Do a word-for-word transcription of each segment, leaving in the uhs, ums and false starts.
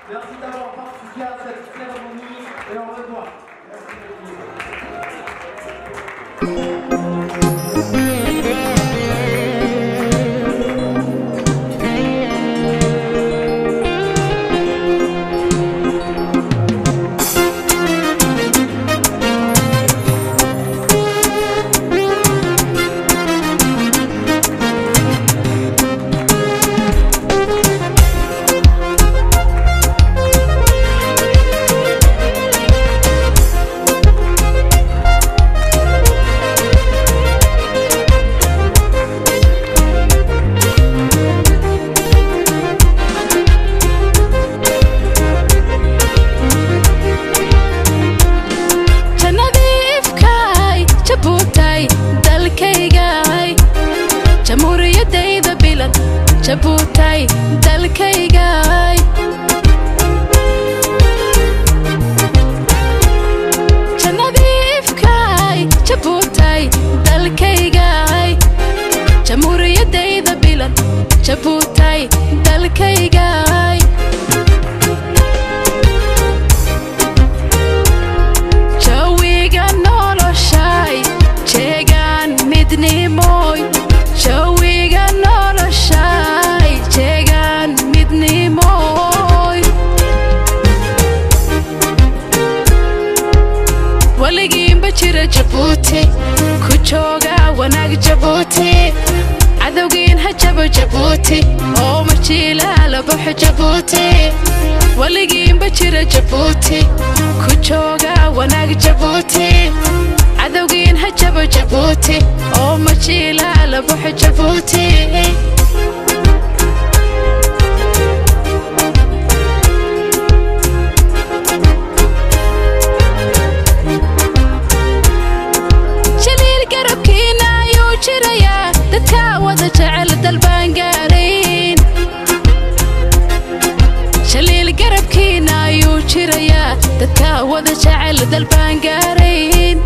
Merci d'avoir participé à cette cérémonie et au revoir. Jabuuti dalkaygay Janadiifkay Jabuuti dalkaygay Jamhuuriyadayda bilan Jabuuti dalkaygay Jawiga noloshay jeegaan midnimooy Jawiga noloshay jeegaan midnimooy waligiinba jira Jabuuti ku jooga wanaag Jabuuti cadowgiin ha jabo Jabuuti oo marjiila la baxo Jabuuti waligiinba jira Jabuuti ku jooga wanaag Jabuuti cadowgiin ha jabo Jabuuti oo marjiila la baxo Jabuuti dadka wada jecel dalbaan gaarayn shaliil garabkiina ayuu jirayaa dadka wada jecel dalbaan gaarayn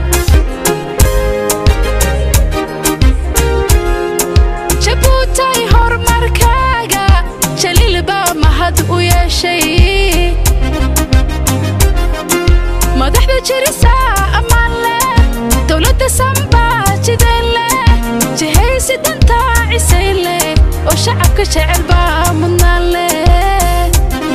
Jabuuti horumarkaaga shaliil baa mahad u yeeshay madaxda jirisa ammaan leh dowladda sambaa jideen leh jihaysi danta cisay leh oo shacabka jecel baa mudnaan leh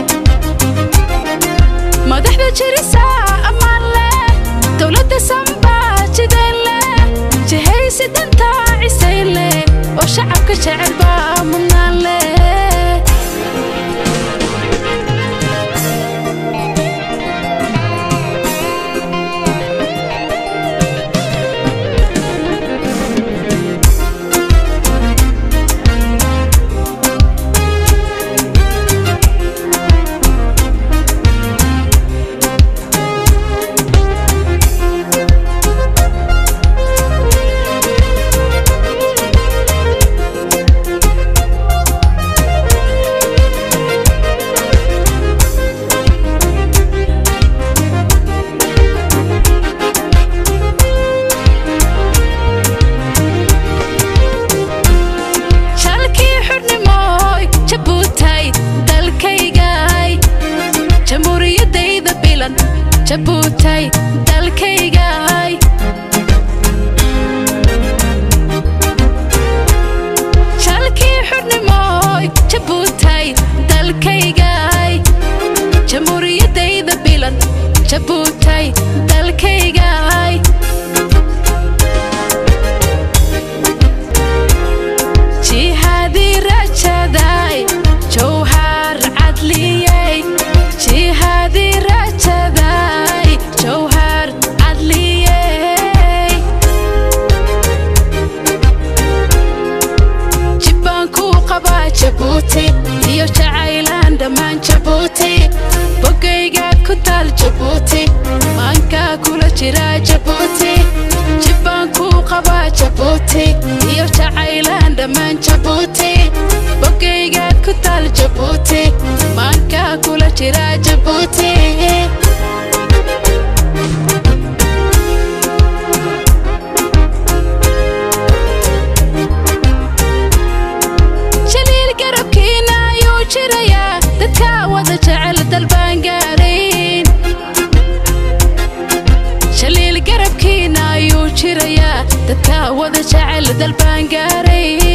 madaxda jirisa ammaan leh dowladda sambaa jideen leh jihaysi danta cisay leh oo shacabka jecel baa mudnaan leh Jabuuti dalkaygay shalkii xurnimooy Jabuuti dalkaygay jamhuuriyadayda bilan Jabuuti dalkaygay jihadi rajaday jawhar cadliyay jihadi rajaday jawhar cadliyay jibbaan ku qabaa Jabuuti iyo jacaylaan dhammaan Jabuuti bogayga ku taal Jabuuti maanka kula jira Jabuuti jibbaan ku qabaa Jabuuti iyo jacaylaan dhammaan Jabuuti bogayga ku taal Jabuuti maanka kula jira Jabuuti shaliil garabkiina ayuu jirayaa dadka wada jecel jiraya dadka wada jecel dalbaan gaaray